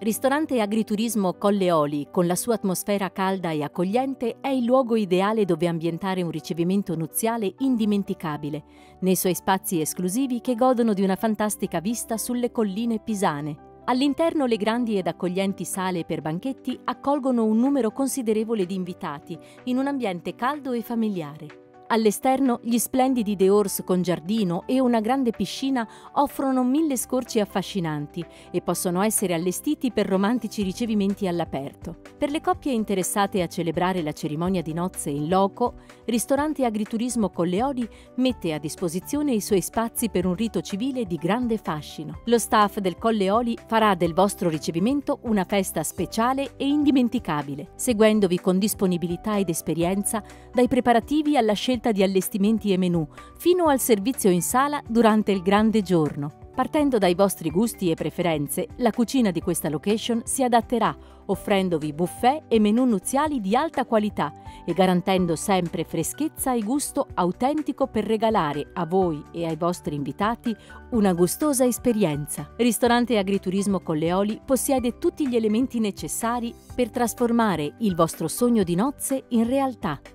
Ristorante Agriturismo Colle Oli, con la sua atmosfera calda e accogliente, è il luogo ideale dove ambientare un ricevimento nuziale indimenticabile, nei suoi spazi esclusivi che godono di una fantastica vista sulle colline pisane. All'interno le grandi ed accoglienti sale per banchetti accolgono un numero considerevole di invitati, in un ambiente caldo e familiare. All'esterno gli splendidi dehors con giardino e una grande piscina offrono 1000 scorci affascinanti e possono essere allestiti per romantici ricevimenti all'aperto. Per le coppie interessate a celebrare la cerimonia di nozze in loco, Ristorante Agriturismo Colle Oli mette a disposizione i suoi spazi per un rito civile di grande fascino. Lo staff del Colle Oli farà del vostro ricevimento una festa speciale e indimenticabile, seguendovi con disponibilità ed esperienza dai preparativi alla scelta di allestimenti e menù, fino al servizio in sala durante il grande giorno. Partendo dai vostri gusti e preferenze, la cucina di questa location si adatterà, offrendovi buffet e menù nuziali di alta qualità e garantendo sempre freschezza e gusto autentico per regalare a voi e ai vostri invitati una gustosa esperienza. Ristorante Agriturismo Colle Oli possiede tutti gli elementi necessari per trasformare il vostro sogno di nozze in realtà.